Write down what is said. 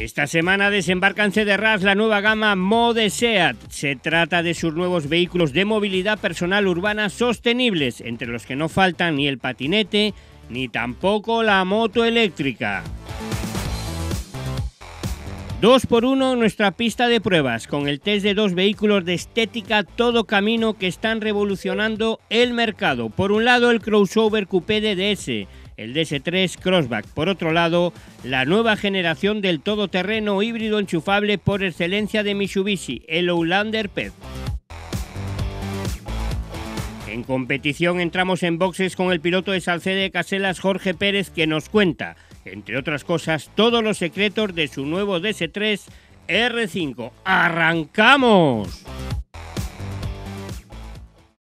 Esta semana desembarca en Cederràs la nueva gama Mode Seat. Se trata de sus nuevos vehículos de movilidad personal urbana sostenibles, entre los que no faltan ni el patinete ni tampoco la moto eléctrica. 2x1 en nuestra pista de pruebas, con el test de dos vehículos de estética todo camino que están revolucionando el mercado. Por un lado, el crossover coupé de DS, el DS3 Crossback. Por otro lado, la nueva generación del todoterreno híbrido enchufable por excelencia de Mitsubishi, el Outlander PHEV. En competición entramos en boxes con el piloto de Salcede Caselas, Jorge Pérez, que nos cuenta, entre otras cosas, todos los secretos de su nuevo DS3 R5. ¡Arrancamos!